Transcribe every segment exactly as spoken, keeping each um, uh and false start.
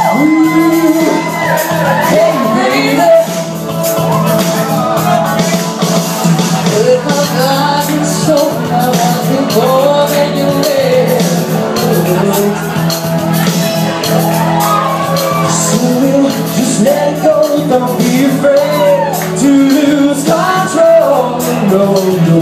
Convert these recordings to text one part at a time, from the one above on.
Don't be afraid to lose control. No, no.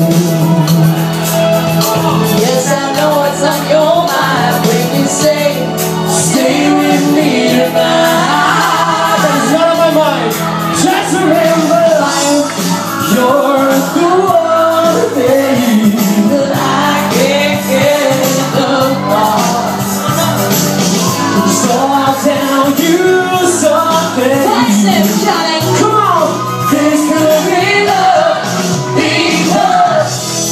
Yes, I know what's on your mind when you say, stay with me tonight. That's not on my mind. Just remember, you're the one, baby, that I can't get apart. So I'll tell you something. Johnny. Come on, this could be love, because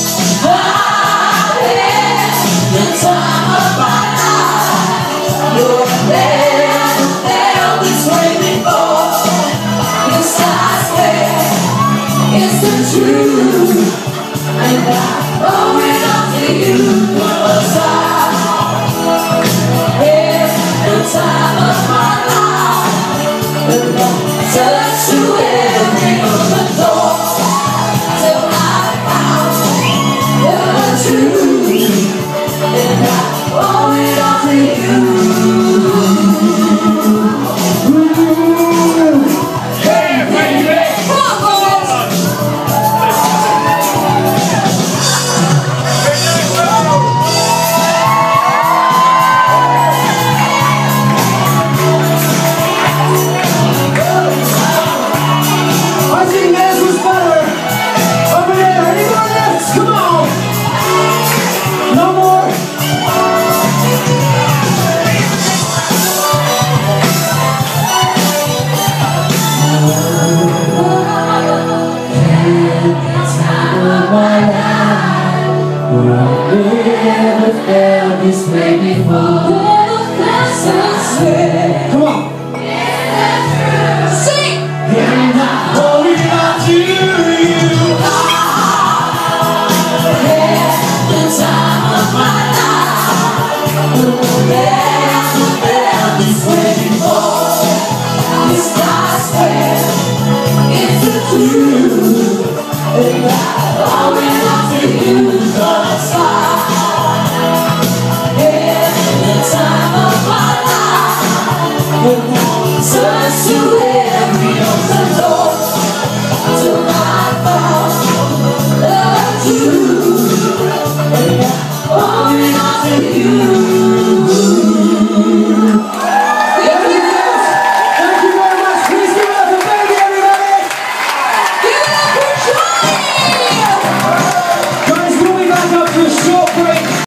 I had the time of my life. You're there, there this way before. Yes, I swear it's the truth, and I owe it all to you, 'cause I had the time of my life. Touch you every open door till I found the truth, and I owe it all to you. Hey, baby! Come on, boys! I think this was better. Over there, anyone else? Come on. No more. Never felt this way before. I swear. Come on. Sing. And I owe it all to you. Yeah, the time of my life. Never felt this way before. Yes, I swear it's the truth, and I owe it all to you. 'Cause I had the time of my life.